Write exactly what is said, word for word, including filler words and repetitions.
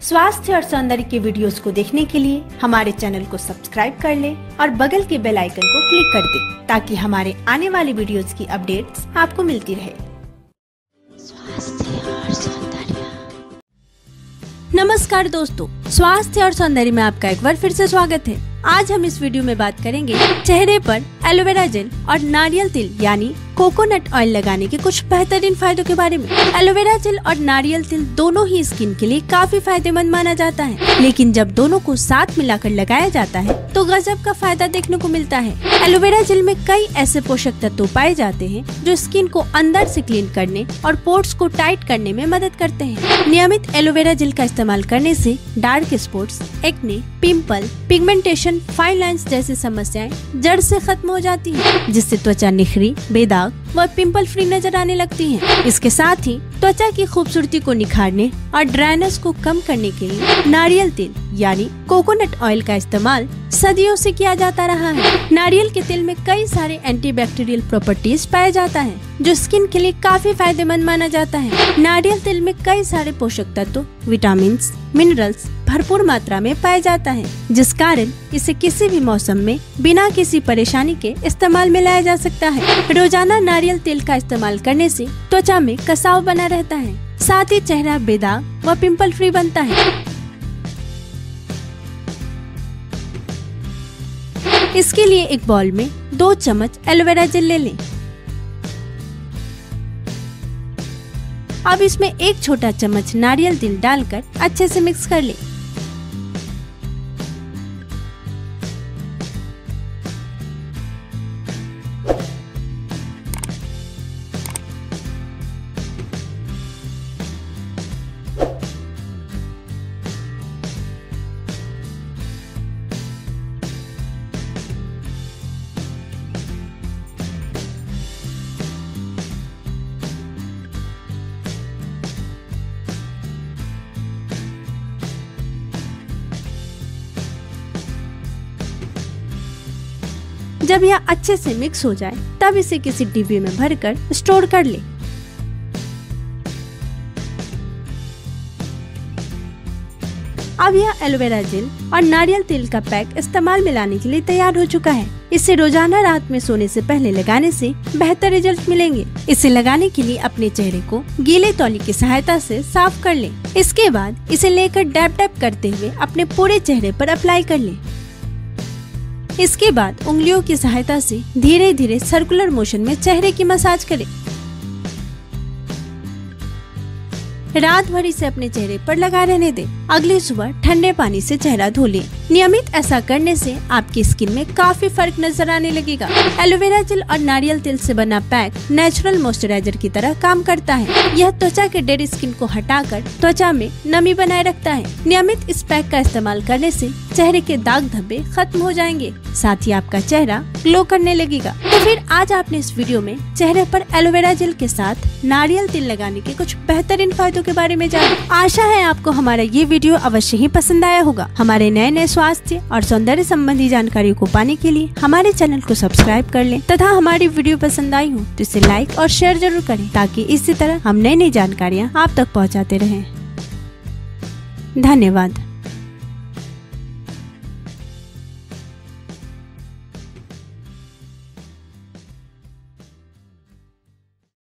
स्वास्थ्य और सौंदर्य के वीडियोस को देखने के लिए हमारे चैनल को सब्सक्राइब कर लें और बगल के बेल आइकन को क्लिक कर दें ताकि हमारे आने वाले वीडियोस की अपडेट्स आपको मिलती रहे। स्वास्थ्य और सौंदर्य। नमस्कार दोस्तों, स्वास्थ्य और सौंदर्य में आपका एक बार फिर से स्वागत है। आज हम इस वीडियो में बात करेंगे चेहरे पर एलोवेरा जेल और नारियल तेल यानी कोकोनट ऑयल लगाने के कुछ बेहतरीन फायदों के बारे में। एलोवेरा जेल और नारियल तेल दोनों ही स्किन के लिए काफी फायदेमंद माना जाता है, लेकिन जब दोनों को साथ मिलाकर लगाया जाता है तो गजब का फायदा देखने को मिलता है। एलोवेरा जेल में कई ऐसे पोषक तत्व पाए जाते हैं जो स्किन को अंदर से क्लीन करने और पोर्स को टाइट करने में मदद करते हैं। नियमित एलोवेरा जेल का इस्तेमाल करने से dark spots, acne, pimple, pigmentation, fine lines जैसी समस्याएं जड़ से खत्म हो जाती हैं, जिससे त्वचा निखरी, बेदाग व पिंपल फ्री नजर आने लगती है। इसके साथ ही त्वचा की खूबसूरती को निखारने और ड्राइनेस को कम करने के लिए नारियल तेल यानी कोकोनट ऑयल का इस्तेमाल सदियों से किया जाता रहा है। नारियल के तेल में कई सारे एंटीबैक्टीरियल प्रॉपर्टीज पाया जाता है जो स्किन के लिए काफी फायदेमंद माना जाता है। नारियल तेल में कई सारे पोषक तत्व, विटामिन, मिनरल्स भरपूर मात्रा में पाया जाता है, जिस कारण इसे किसी भी मौसम में बिना किसी परेशानी के इस्तेमाल में लाया जा सकता है। रोजाना नारियल तेल का इस्तेमाल करने से त्वचा में कसाव बना रहता है, साथ ही चेहरा बेदाग व पिंपल फ्री बनता है। इसके लिए एक बाउल में दो चम्मच एलोवेरा जेल ले लें। अब इसमें एक छोटा चम्मच नारियल तेल डालकर अच्छे से मिक्स कर लें। जब यह अच्छे से मिक्स हो जाए तब इसे किसी डिब्बे में भरकर स्टोर कर ले। अब यह एलोवेरा जेल और नारियल तेल का पैक इस्तेमाल में लाने के लिए तैयार हो चुका है। इसे रोजाना रात में सोने से पहले लगाने से बेहतर रिजल्ट मिलेंगे। इसे लगाने के लिए अपने चेहरे को गीले तौली की सहायता से साफ कर लें। इसके बाद इसे लेकर डैप डैप करते हुए अपने पूरे चेहरे पर अप्लाई कर लें। इसके बाद उंगलियों की सहायता से धीरे धीरे सर्कुलर मोशन में चेहरे की मसाज करें। रात भर इसे अपने चेहरे पर लगा रहने दें। अगली सुबह ठंडे पानी से चेहरा धो लें। नियमित ऐसा करने से आपकी स्किन में काफी फर्क नजर आने लगेगा। एलोवेरा जेल और नारियल तेल से बना पैक नेचुरल मॉइस्चराइजर की तरह काम करता है। यह त्वचा के डेड स्किन को हटाकर त्वचा में नमी बनाए रखता है। नियमित इस पैक का इस्तेमाल करने से चेहरे के दाग धब्बे खत्म हो जाएंगे, साथ ही आपका चेहरा ग्लो करने लगेगा। तो फिर आज आपने इस वीडियो में चेहरे पर एलोवेरा जेल के साथ नारियल तेल लगाने के कुछ बेहतरीन फायदों के बारे में जाना। आशा है आपको हमारा ये वीडियो अवश्य ही पसंद आया होगा। हमारे नए नए स्वास्थ्य और सौंदर्य संबंधी जानकारियों को पाने के लिए हमारे चैनल को सब्सक्राइब कर लें तथा हमारी वीडियो पसंद आई हो तो इसे लाइक और शेयर जरूर करें ताकि इसी तरह हम नई नई जानकारियाँ आप तक पहुँचाते रहें। धन्यवाद।